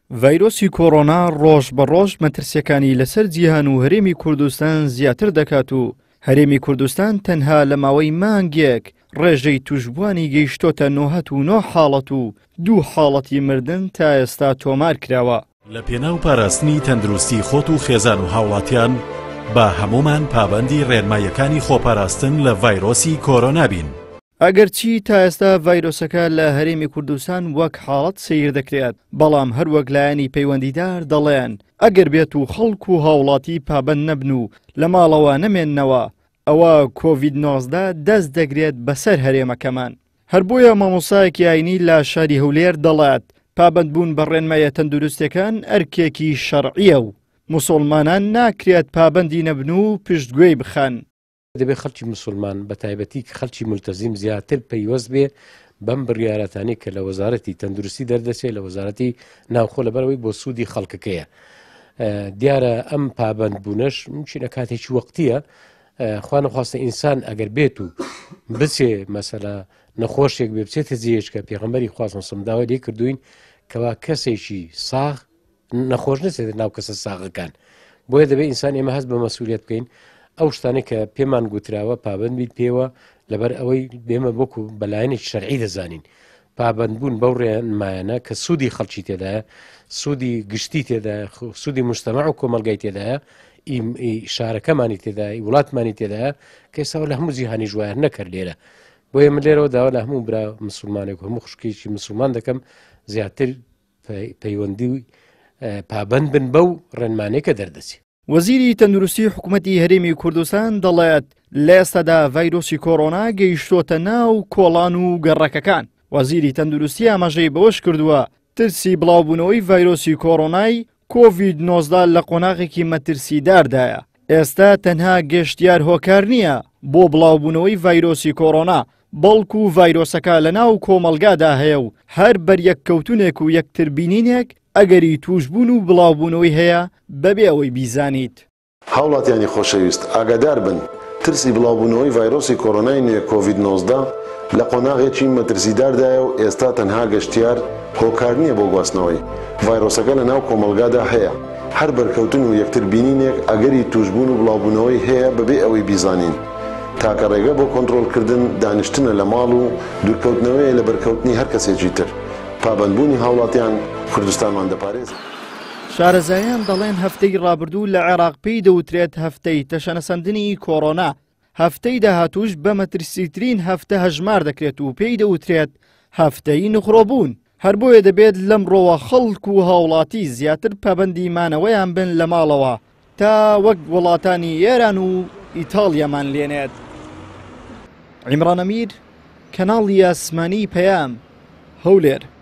ڤایرۆسی کۆڕۆنا ڕۆژ بە ڕۆژ مەترسیەکانی لەسەر جیهان و هەرێمی کوردستان زیاتر دەکات و هەرێمی کوردستان تەنها لە ماوەی مانگێک ڕێژەی توشبوانی گەیشتۆتە 99 حاڵەت و 2 حاڵەتی مردن تا ئێستا تۆمار کراوە. لە پێناو پاراستنی تەندروستی خۆت و خێزان و هاوڵاتیان با هەمومان پابەندی ڕێنماییەکانی خۆپاراستن لە ڤایرۆسی کۆڕۆنا بین. ئەگەرچی تا ئێستا ڤایرۆسەکە لە هەرێمی کوردستان وەک حاڵەت سەیر دەکرێت، بەڵام هەروەک لایەنی پەیوەندیدار دەڵێن ئەگەر بێت و خەڵک و هاوڵاتی پابەند نەبن و لە ماڵەوە نەمێننەوە، ئەوە کۆڤید-19 دەست دەگرێت بەسەر هەرێمەکەمان. هەر بۆیە مامۆستایەکی ئاینی لە شاری هەولێر دەڵێت پابەندبوون بە ڕێنمایە تەندروستیەکان ئەرکێکی شەرعیە و موسڵمانان ناکرێت پابەندی نەبن و پشتگوێی بخەن. دەبێت خەڵکی موسڵمان بە تایبەتی خەڵکی ملتەزیم زیاتر پەیوەست بێ بەم بڕیارەتانی کە لە وەزارەتی تەندروستی دەردەچێت لە وەزارەتی ناوخۆ لەبەرەوەی بۆ سوودی خەڵکەکەیە. دیارە ئەم پابەندبوونەش چینە کاتێکی وەقتیە، خوا نەخواستە ئینسان ئەگەر بێت و بچێ مەسەلا نەخۆشێک بێ بچێتە جێش کە پێغەمبەری خواستن سمداوای لێ کردوین کەوا کەسێکی ساغ نەخۆش نەچێت ناو کەسە ساغەکان. بۆیە دەبێت ئینسان ئێمە هەست بە مەسئولیت بکەین ئەو شتانێک کە پێمان گوتراوە پابەند بیت پێوە لەبەر ئەوەی بێمە بۆکو بەلایەنێکی شەرعی دەزانین. پابەندبوون بەو ڕێنمایانە کە سوودی خەڵکی تێدایە، سوودی گشتی تێدایە، سوودی مجتەماع و کۆمەلگای تێدایە، شارەکەمانی تێدای، وڵاتمانی تێدایە کە ئێستا لە هەموو جیهانی ژوایر نەکرد لێرە. بۆیە من لێرەوە داوا لە هەموو برا مسلمانێک و هەموو خوشکێکی مسلمان دەکەم زیاتر پەیوەندی پابەند بن بەو ڕێنمانەیە کە دەردەچێت. وەزیری تەندروستی حکوومەتی هەرێمی کوردستان دەڵێت لە ئێستادا ڤایرۆسی کۆڕۆنا گەیشتۆتە ناو کۆڵان و گەڕەکەکان. وەزیری تەندروستی ئاماژەی بەوەش کردووە ترسی بڵاوبوونەوەی ڤایرۆسی کۆڕۆنای کۆڤید-19 لە قۆناغێکی مەترسیداردایە. ئێستا تەنها گەشتیار هۆکار نییە بۆ بڵاوبوونەوەی ڤایرۆسی کۆڕۆنا، بەڵکو ڤایرۆسەکە لە ناو کۆمەلگادا هەیە و هەر بەریەککەوتونێک و یەکتربینینێک ئەگەری توشبوون و بڵاوبوونەوەی هەیە بەبێ ئەوەی بیزانیت. هاوڵاتیانی خۆشەویست ئاگادار بن ترسی بڵاوبوونەوەی ڤایرۆسی کۆڕۆنای نوێ کۆڤید-19 لە قۆناغێکی مەترسیداردایە و ئێستا تەنها گەشتیار هۆکار نییە بۆ گواستنەوەی. ڤایرۆسەکە لە ناو کۆمەلگادا هەیە، هەر بەرکەوتن و یەکتربینینێک ئەگەری توشبوون و بڵاوبوونەوەی هەیە بەبێ ئەوەی بیزانین. تاکە ڕێگە بۆ کۆنتڕۆڵکردن دانیشتنە لە ماڵ و دوورکەوتنەوەی لە بەرکەوتنی هەر کەسێکی تر. پابەندبوونی هاوڵاتیان کوردستانمان دەپارێزێت. شارەزایان دەڵێن هەفتەی ڕابردوو لە عێراق پێی دەوترێت هەفتەی تەشەنەسەندنی کۆڕۆنا. هەفتەی داهاتووش بە مەترسیترین هەفتە هەژمار دەکرێت و پێی دەوترێت هەفتەی نخڕۆبوون. هەر بۆیە دەبێت لەمڕۆوە خەڵک و هاوڵاتی زیاتر پابەندی مانەوەیان بن لە ماڵەوە تا وەک وڵاتانی ئێران و ئیتاڵیامان لێنێت. عیمران ئەمیر، کەناڵی ئاسمانی پەیام، هەولێر.